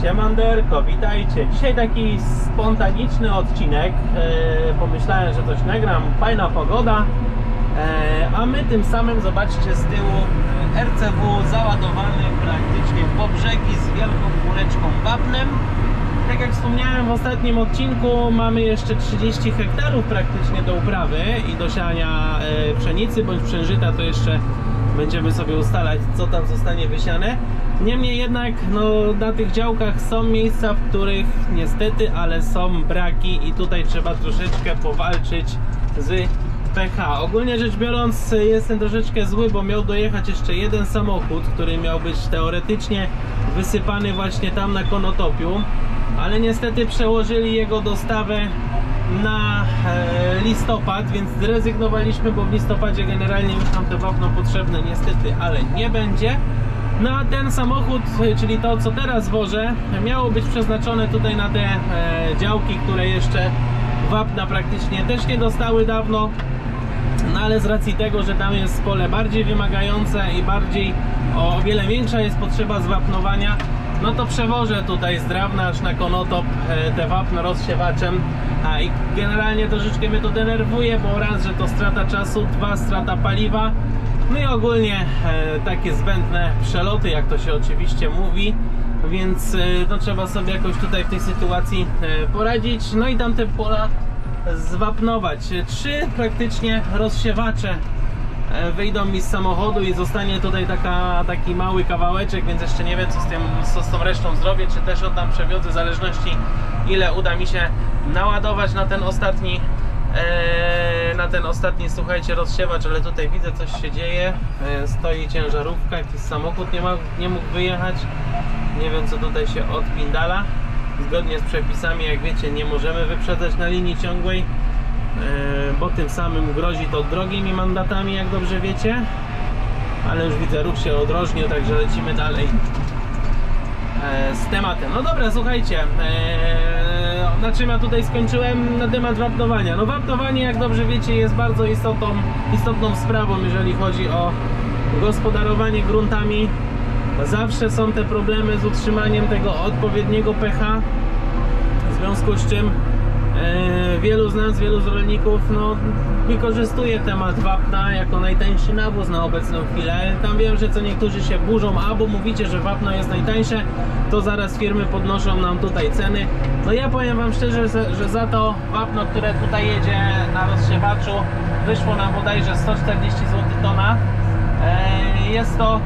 Siemanderko, witajcie. Dzisiaj taki spontaniczny odcinek. Pomyślałem, że coś nagram, fajna pogoda. A my tym samym, zobaczcie z tyłu, RCW załadowany praktycznie po brzegi z wielką kuleczką wapnem. Tak jak wspomniałem w ostatnim odcinku, mamy jeszcze 30 hektarów praktycznie do uprawy i do siania pszenicy bądź przężyta, to jeszcze będziemy sobie ustalać, co tam zostanie wysiane. Niemniej jednak, no, na tych działkach są miejsca, w których niestety, ale są braki i tutaj trzeba troszeczkę powalczyć z pH. Ogólnie rzecz biorąc, jestem troszeczkę zły, bo miał dojechać jeszcze jeden samochód, który miał być teoretycznie wysypany właśnie tam na Konotopiu, ale niestety przełożyli jego dostawę na listopad, więc zrezygnowaliśmy, bo w listopadzie generalnie już nam te wapno potrzebne niestety, ale nie będzie. No a ten samochód, czyli to, co teraz wożę, miało być przeznaczone tutaj na te działki, które jeszcze wapna praktycznie też nie dostały dawno. No ale z racji tego, że tam jest pole bardziej wymagające i bardziej o wiele większa jest potrzeba zwapnowania, no to przewożę tutaj z Drawna aż na Konotop te wapno rozsiewaczem. I generalnie troszeczkę mnie to denerwuje, bo raz, że to strata czasu, dwa, strata paliwa. No i ogólnie takie zbędne przeloty, jak to się oczywiście mówi. Więc no, trzeba sobie jakoś tutaj w tej sytuacji poradzić. No i tamte pola zwapnować. 3 praktycznie rozsiewacze wyjdą mi z samochodu i zostanie tutaj taki mały kawałeczek, więc jeszcze nie wiem, co z tą resztą zrobię, czy też oddam, przewiozę, w zależności ile uda mi się naładować na ten ostatni, słuchajcie, rozsiewacz. Ale tutaj widzę, coś się dzieje, stoi ciężarówka, jakiś samochód nie mógł wyjechać, nie wiem, co tutaj się odpindala. Zgodnie z przepisami, jak wiecie, nie możemy wyprzedzać na linii ciągłej, bo tym samym grozi to drogimi mandatami, jak dobrze wiecie. Ale już widzę, ruch się odrożnił, także lecimy dalej z tematem. No dobra, słuchajcie, na czym ja tutaj skończyłem? Na temat wapnowania. No wapnowanie, jak dobrze wiecie, jest bardzo istotną sprawą, jeżeli chodzi o gospodarowanie gruntami. Zawsze są te problemy z utrzymaniem tego odpowiedniego pH, w związku z czym wielu z nas, wielu z rolników, no, wykorzystuje temat wapna jako najtańszy nawóz na obecną chwilę. Tam wiem, że co niektórzy się burzą, albo mówicie, że wapno jest najtańsze, to zaraz firmy podnoszą nam tutaj ceny. No ja powiem wam szczerze, że za to wapno, które tutaj jedzie na rozsiewaczu, wyszło nam bodajże 140 zł tona. Jest to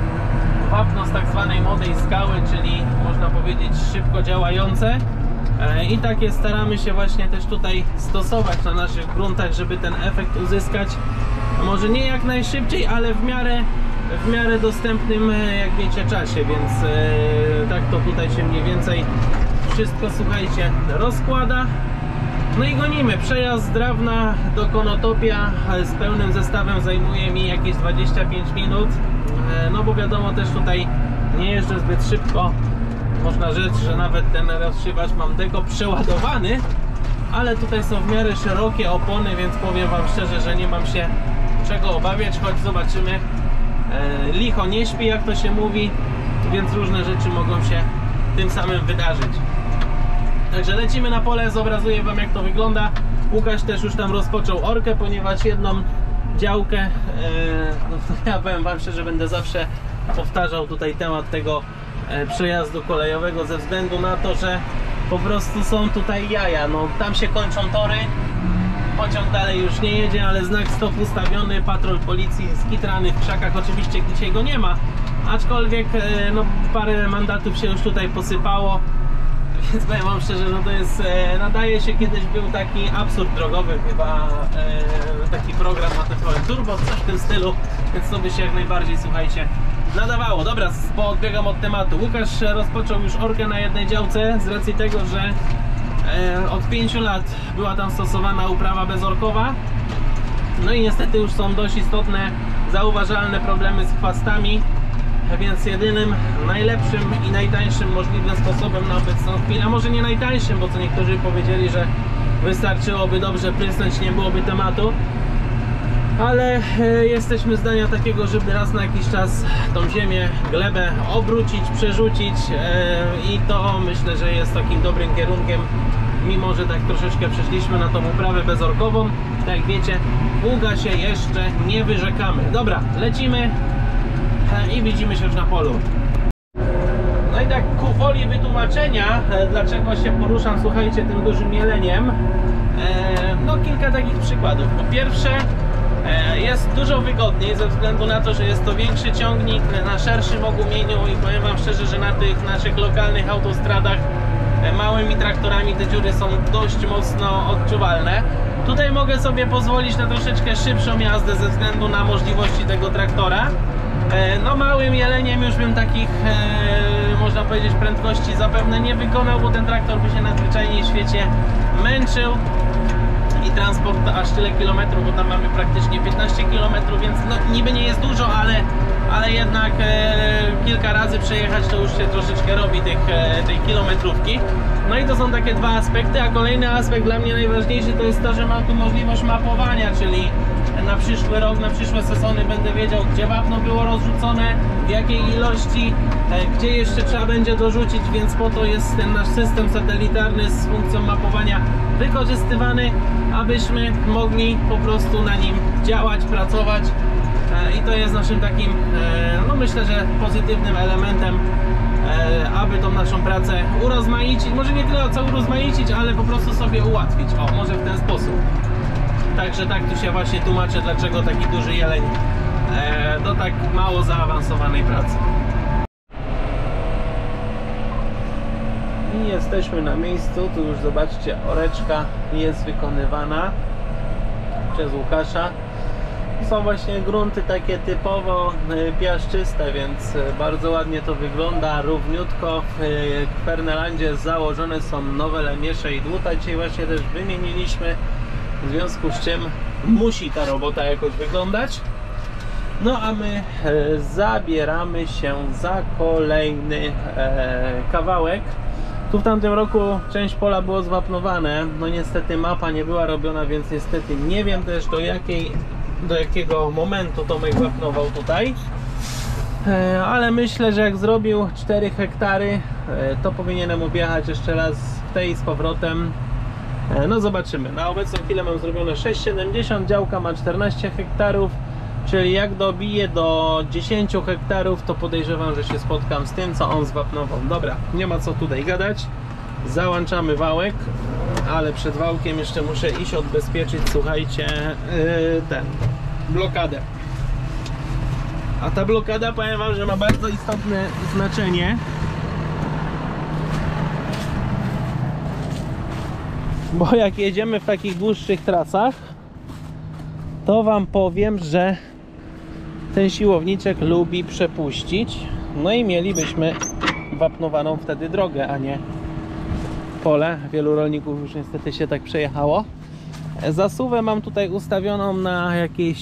wapno z tak zwanej młodej skały, czyli można powiedzieć szybko działające. I takie staramy się właśnie też tutaj stosować na naszych gruntach, żeby ten efekt uzyskać, może nie jak najszybciej, ale w miarę dostępnym, jak wiecie, czasie, więc tak to tutaj się mniej więcej wszystko, słuchajcie, rozkłada. No i gonimy. Przejazd z Drawna do Konotopia z pełnym zestawem zajmuje mi jakieś 25 minut, no bo wiadomo, też tutaj nie jeżdżę zbyt szybko. Można rzec, że nawet ten rozsiewacz mam tego przeładowany, ale tutaj są w miarę szerokie opony, więc powiem wam szczerze, że nie mam się czego obawiać, choć zobaczymy. Licho nie śpi, jak to się mówi, więc różne rzeczy mogą się tym samym wydarzyć. Także lecimy na pole, zobrazuję wam, jak to wygląda. Łukasz też już tam rozpoczął orkę, ponieważ jedną działkę, no to ja powiem wam szczerze, będę zawsze powtarzał tutaj temat tego przejazdu kolejowego, ze względu na to, że po prostu są tutaj jaja. No, tam się kończą tory, pociąg dalej już nie jedzie, ale znak stop ustawiony, patrol policji skitrany w krzakach. Oczywiście dzisiaj go nie ma, aczkolwiek no, parę mandatów się już tutaj posypało, więc powiem wam szczerze, no to jest, nadaje się, kiedyś był taki absurd drogowy, chyba taki program na TVN Turbo, coś w tym stylu, więc to by się jak najbardziej, słuchajcie, nadawało. Dobra, bo odbiegam od tematu. Łukasz rozpoczął już orkę na jednej działce z racji tego, że od 5 lat była tam stosowana uprawa bezorkowa. No i niestety już są dość istotne, zauważalne problemy z chwastami, więc jedynym najlepszym i najtańszym możliwym sposobem na obecną chwilę, a może nie najtańszym, bo co niektórzy powiedzieli, że wystarczyłoby dobrze prysnąć, nie byłoby tematu, ale jesteśmy zdania takiego, żeby raz na jakiś czas tą ziemię, glebę obrócić, przerzucić i to myślę, że jest takim dobrym kierunkiem, mimo że tak troszeczkę przeszliśmy na tą uprawę bezorkową. Tak jak wiecie, pługa się jeszcze nie wyrzekamy. Dobra, lecimy i widzimy się już na polu. No i tak ku woli wytłumaczenia, dlaczego się poruszam, słuchajcie, tym dużym jeleniem, no kilka takich przykładów. Po pierwsze, jest dużo wygodniej ze względu na to, że jest to większy ciągnik na szerszym ogumieniu i powiem wam szczerze, że na tych naszych lokalnych autostradach małymi traktorami te dziury są dość mocno odczuwalne. Tutaj mogę sobie pozwolić na troszeczkę szybszą jazdę ze względu na możliwości tego traktora. No małym jeleniem już bym takich, można powiedzieć, prędkości zapewne nie wykonał, bo ten traktor by się najzwyczajniej w świecie męczył i transport aż tyle kilometrów, bo tam mamy praktycznie 15 km, więc no niby nie jest dużo, ale jednak kilka razy przejechać to już się troszeczkę robi tej kilometrówki. No i to są takie dwa aspekty, a kolejny aspekt dla mnie najważniejszy to jest to, że mam tu możliwość mapowania, czyli na przyszły rok, na przyszłe sezony będę wiedział, gdzie wapno było rozrzucone, w jakiej ilości, gdzie jeszcze trzeba będzie dorzucić, więc po to jest ten nasz system satelitarny z funkcją mapowania wykorzystywany, abyśmy mogli po prostu na nim działać, pracować i to jest naszym takim, no myślę, że pozytywnym elementem, aby tą naszą pracę urozmaicić, może nie tyle co urozmaicić, ale po prostu sobie ułatwić, o może w ten sposób. Także tak tu się właśnie tłumaczę, dlaczego taki duży jeleń do tak mało zaawansowanej pracy. I jesteśmy na miejscu, tu już zobaczcie, oreczka jest wykonywana przez Łukasza. Są właśnie grunty takie typowo piaszczyste, więc bardzo ładnie to wygląda, równiutko. W Fernelandzie założone są nowe lemiesze i dłuta, dzisiaj właśnie też wymieniliśmy, w związku z czym musi ta robota jakoś wyglądać. No a my zabieramy się za kolejny kawałek. Tu w tamtym roku część pola było zwapnowane, no niestety mapa nie była robiona, więc niestety nie wiem też do jakiego momentu Tomek wapnował tutaj, ale myślę, że jak zrobił 4 hektary, to powinienem objechać jeszcze raz w tej z powrotem. No zobaczymy. Na obecną chwilę mam zrobione 6,70, działka ma 14 hektarów, czyli jak dobiję do 10 hektarów, to podejrzewam, że się spotkam z tym, co on zwapnował. Dobra, nie ma co tutaj gadać. Załączamy wałek, ale przed wałkiem jeszcze muszę iść odbezpieczyć, słuchajcie, blokadę. A ta blokada, powiem wam, że ma bardzo istotne znaczenie. Bo jak jedziemy w takich dłuższych trasach, to wam powiem, że ten siłowniczek lubi przepuścić. No i mielibyśmy wapnowaną wtedy drogę, a nie pole. Wielu rolników już niestety się tak przejechało. Zasuwę mam tutaj ustawioną na jakieś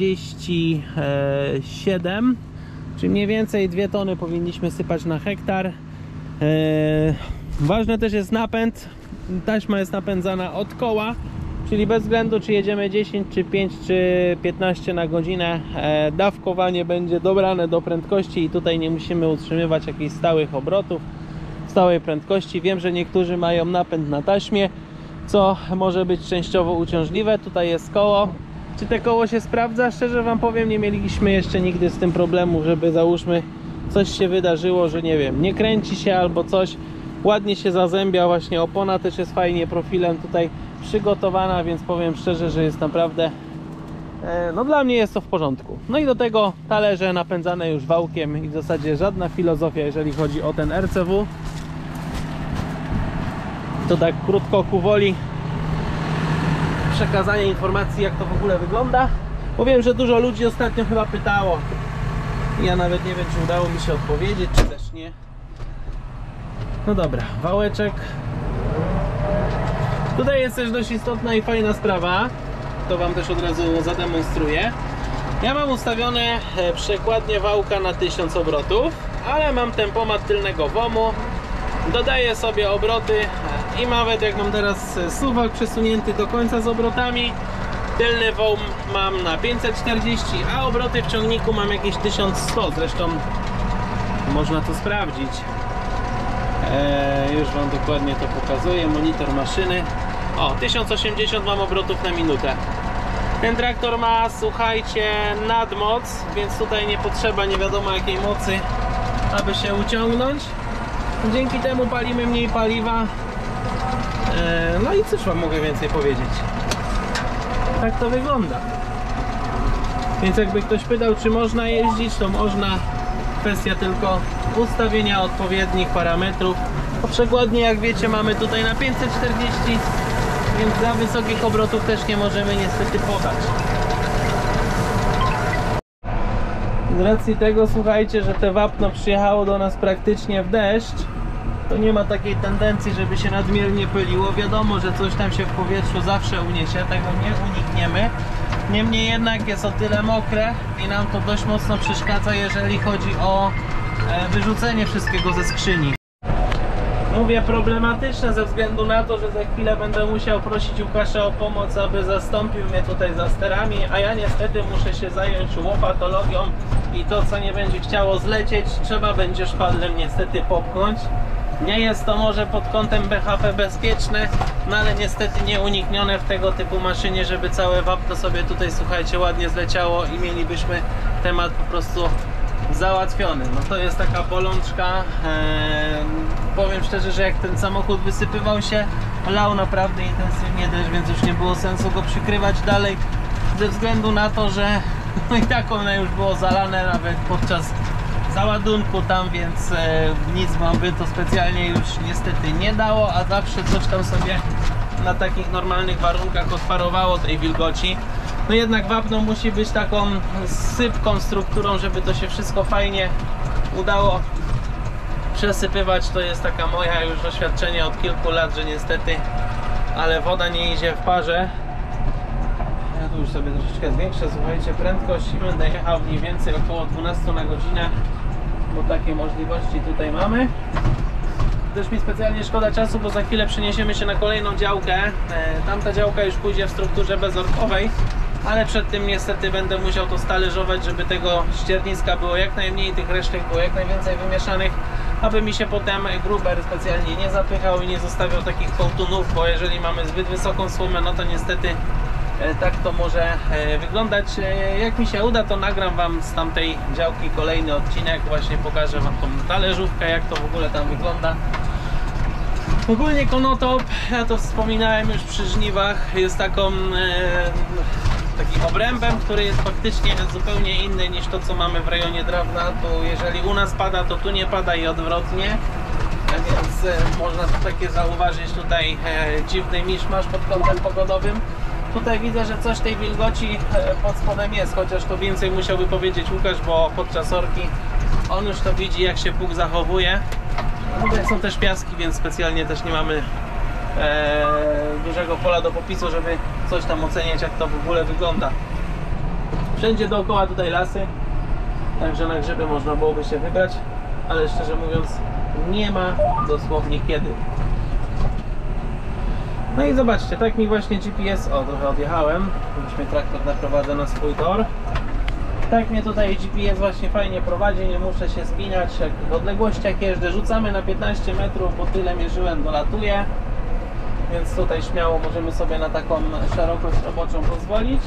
47, czyli mniej więcej 2 tony powinniśmy sypać na hektar. Ważny też jest napęd. Taśma jest napędzana od koła, czyli bez względu czy jedziemy 10, czy 5, czy 15 na godzinę, dawkowanie będzie dobrane do prędkości i tutaj nie musimy utrzymywać jakichś stałych obrotów, stałej prędkości. Wiem, że niektórzy mają napęd na taśmie, co może być częściowo uciążliwe. Tutaj jest koło. Czy te koło się sprawdza? Szczerze wam powiem, nie mieliśmy jeszcze nigdy z tym problemu, żeby załóżmy coś się wydarzyło, że nie wiem, nie kręci się albo coś. Ładnie się zazębia, właśnie opona też jest fajnie profilem tutaj przygotowana, więc powiem szczerze, że jest naprawdę, no dla mnie jest to w porządku. No i do tego talerze napędzane już wałkiem i w zasadzie żadna filozofia, jeżeli chodzi o ten RCW. To tak krótko ku woli przekazania informacji, jak to w ogóle wygląda. Bo wiem, że dużo ludzi ostatnio chyba pytało. Ja nawet nie wiem, czy udało mi się odpowiedzieć, czy też nie. No dobra, wałeczek. Tutaj jest też dość istotna i fajna sprawa. To wam też od razu zademonstruję. Ja mam ustawione przekładnię wałka na 1000 obrotów, ale mam tempomat tylnego WOM-u. Dodaję sobie obroty i nawet jak mam teraz suwak przesunięty do końca z obrotami, Tylny wał mam na 540, a obroty w ciągniku mam jakieś 1100. Zresztą można to sprawdzić. Już Wam dokładnie to pokazuję. Monitor maszyny. O, 1080 mam obrotów na minutę. Ten traktor ma, słuchajcie, nadmoc, więc tutaj nie potrzeba nie wiadomo jakiej mocy, aby się uciągnąć. Dzięki temu palimy mniej paliwa. No i cóż Wam mogę więcej powiedzieć. Tak to wygląda. Więc jakby ktoś pytał, czy można jeździć, to można. Kwestia tylko ustawienia odpowiednich parametrów. Po przekładnie, jak wiecie, mamy tutaj na 540, więc za wysokich obrotów też nie możemy niestety podać. Z racji tego, słuchajcie, że te wapno przyjechało do nas praktycznie w deszcz, to nie ma takiej tendencji, żeby się nadmiernie pyliło. Wiadomo, że coś tam się w powietrzu zawsze uniesie, tego nie unikniemy. Niemniej jednak jest o tyle mokre i nam to dość mocno przeszkadza, jeżeli chodzi o wyrzucenie wszystkiego ze skrzyni. Mówię problematyczne ze względu na to, że za chwilę będę musiał prosić Łukasza o pomoc, aby zastąpił mnie tutaj za sterami, a ja niestety muszę się zająć łopatologią i to, co nie będzie chciało zlecieć, trzeba będzie szpadlem niestety popchnąć. Nie jest to może pod kątem BHP bezpieczne, no ale niestety nieuniknione w tego typu maszynie, żeby całe wapno sobie tutaj, słuchajcie, ładnie zleciało i mielibyśmy temat po prostu załatwiony. No to jest taka bolączka. Powiem szczerze, że jak ten samochód wysypywał się, lał naprawdę intensywnie deszcz, więc już nie było sensu go przykrywać dalej, ze względu na to, że no i tak one już było zalane nawet podczas załadunku tam, więc nic wam by to specjalnie już niestety nie dało, a zawsze coś tam sobie na takich normalnych warunkach odparowało tej wilgoci. No jednak wapno musi być taką sypką strukturą, żeby to się wszystko fajnie udało przesypywać. To jest taka moja już doświadczenie od kilku lat, że niestety, ale woda nie idzie w parze. Ja tu już sobie troszeczkę zwiększę, słuchajcie, prędkość i będę jechał mniej więcej około 12 na godzinę, bo takie możliwości tutaj mamy. Też mi specjalnie szkoda czasu, bo za chwilę przeniesiemy się na kolejną działkę. Tamta działka już pójdzie w strukturze bezorkowej, ale przed tym niestety będę musiał to stalerzować, żeby tego ścierniska było jak najmniej, tych resztek było jak najwięcej wymieszanych, aby mi się potem gruber specjalnie nie zapychał i nie zostawiał takich kołtunów, bo jeżeli mamy zbyt wysoką słomę, no to niestety tak to może wyglądać. Jak mi się uda, to nagram wam z tamtej działki kolejny odcinek, właśnie pokażę wam tą talerzówkę, jak to w ogóle tam wygląda. Ogólnie Konotop, ja to wspominałem już przy żniwach, jest takim obrębem, który jest faktycznie zupełnie inny niż to, co mamy w rejonie Drawna. Tu jeżeli u nas pada, to tu nie pada i odwrotnie, więc można to takie zauważyć tutaj dziwny miszmasz pod kątem pogodowym. Tutaj widzę, że coś tej wilgoci pod spodem jest, chociaż to więcej musiałby powiedzieć Łukasz, bo podczas orki on już to widzi, jak się pług zachowuje. Tutaj są też piaski, więc specjalnie też nie mamy dużego pola do popisu, żeby coś tam oceniać, jak to w ogóle wygląda. Wszędzie dookoła tutaj lasy, także na grzyby można byłoby się wybrać, ale szczerze mówiąc nie ma dosłownie kiedy. No i zobaczcie, tak mi właśnie GPS, o trochę odjechałem, już mnie traktor naprowadza na swój tor. Tak mnie tutaj GPS właśnie fajnie prowadzi, nie muszę się spinać, jak w odległościach jeżdżę, rzucamy na 15 metrów, bo tyle mierzyłem, dolatuje. Więc tutaj śmiało możemy sobie na taką szerokość roboczą pozwolić.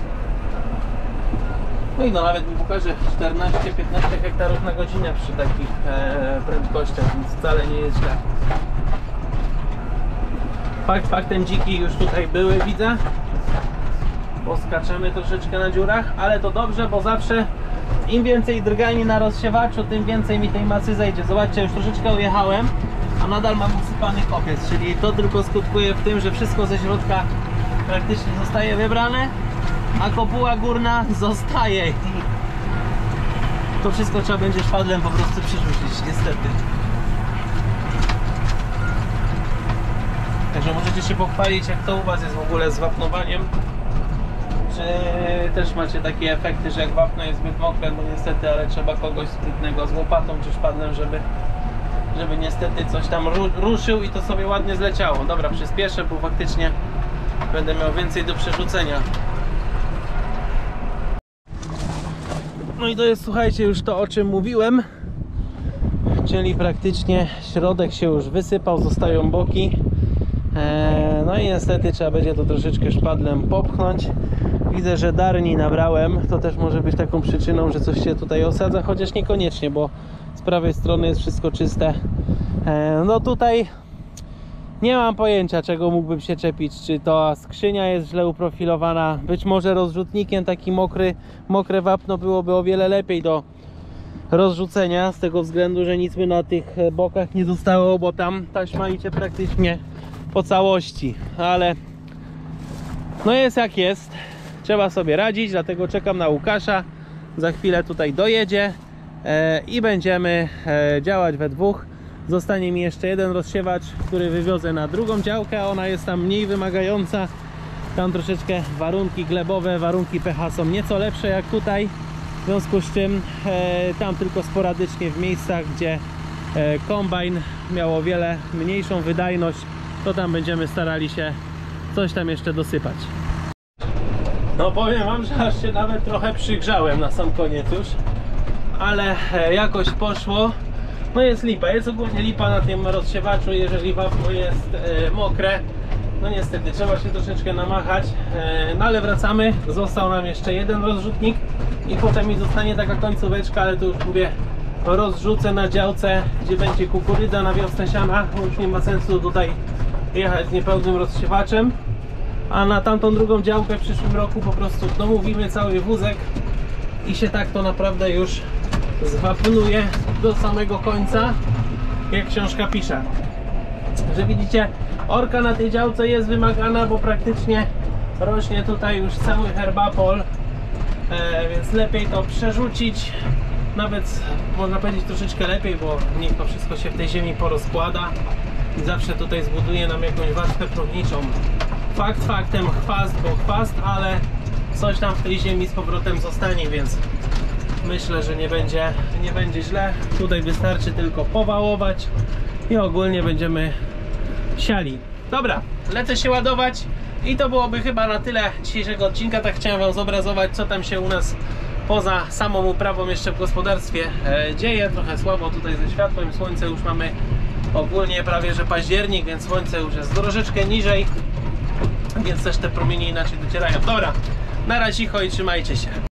No i no nawet mi pokaże 14-15 hektarów na godzinę przy takich prędkościach, więc wcale nie jest źle. Faktem dziki już tutaj były, widzę. Poskaczemy troszeczkę na dziurach, ale to dobrze, bo zawsze im więcej drgani na rozsiewaczu, tym więcej mi tej masy zejdzie. Zobaczcie, już troszeczkę ujechałem, a nadal mam usypany kopiec, czyli to tylko skutkuje w tym, że wszystko ze środka praktycznie zostaje wybrane, a kopuła górna zostaje. I to wszystko trzeba będzie szpadlem po prostu przerzucić, niestety. Także możecie się pochwalić, jak to u was jest w ogóle z wapnowaniem. Czy też macie takie efekty, że jak wapno jest zbyt mokre, no niestety, ale trzeba kogoś sprytnego z łopatą czy szpadlem, żeby niestety coś tam ruszył i to sobie ładnie zleciało. Dobra, przyspieszę, bo faktycznie będę miał więcej do przerzucenia. No i to jest, słuchajcie, już to, o czym mówiłem, czyli praktycznie środek się już wysypał, zostają boki. No i niestety trzeba będzie to troszeczkę szpadlem popchnąć. Widzę, że darni nabrałem, to też może być taką przyczyną, że coś się tutaj osadza, chociaż niekoniecznie, bo z prawej strony jest wszystko czyste. No tutaj nie mam pojęcia, czego mógłbym się czepić, czy to skrzynia jest źle uprofilowana, być może rozrzutnikiem taki mokre wapno byłoby o wiele lepiej do rozrzucenia, z tego względu, że nic by na tych bokach nie zostało, bo tam taśma idzie praktycznie po całości, ale no jest jak jest, trzeba sobie radzić, dlatego czekam na Łukasza, za chwilę tutaj dojedzie i będziemy działać we dwóch. Zostanie mi jeszcze jeden rozsiewacz, który wywiozę na drugą działkę, a ona jest tam mniej wymagająca. Tam troszeczkę warunki glebowe, warunki pH są nieco lepsze jak tutaj. W związku z czym tam tylko sporadycznie w miejscach, gdzie kombajn miał o wiele mniejszą wydajność, to tam będziemy starali się coś tam jeszcze dosypać. No powiem wam, że aż się nawet trochę przygrzałem na sam koniec już, ale jakoś poszło. No jest lipa, jest ogólnie lipa na tym rozsiewaczu, jeżeli wapno jest mokre. No niestety, trzeba się troszeczkę namachać, no ale wracamy. Został nam jeszcze jeden rozrzutnik i potem mi zostanie taka końcóweczka, ale to już mówię, rozrzucę na działce, gdzie będzie kukurydza na wiosnę siana, bo już nie ma sensu tutaj jechać z niepełnym rozsiewaczem. A na tamtą drugą działkę w przyszłym roku po prostu domówimy cały wózek i się tak to naprawdę już zwapnuje do samego końca, jak książka pisze. Że widzicie, orka na tej działce jest wymagana, bo praktycznie rośnie tutaj już cały herbapol, więc lepiej to przerzucić, nawet można powiedzieć troszeczkę lepiej, bo niech to wszystko się w tej ziemi porozkłada i zawsze tutaj zbuduje nam jakąś warstwę prądniczą. Fakt faktem, chwast, bo chwast, ale coś tam w tej ziemi z powrotem zostanie, więc myślę, że nie będzie źle. Tutaj wystarczy tylko powałować i ogólnie będziemy siali. Dobra, lecę się ładować i to byłoby chyba na tyle dzisiejszego odcinka. Tak chciałem wam zobrazować, co tam się u nas poza samą uprawą jeszcze w gospodarstwie dzieje. Trochę słabo tutaj ze światłem, słońce już mamy ogólnie prawie że październik, więc słońce już jest troszeczkę niżej, więc też te promienie inaczej docierają. Dobra, na razie i trzymajcie się.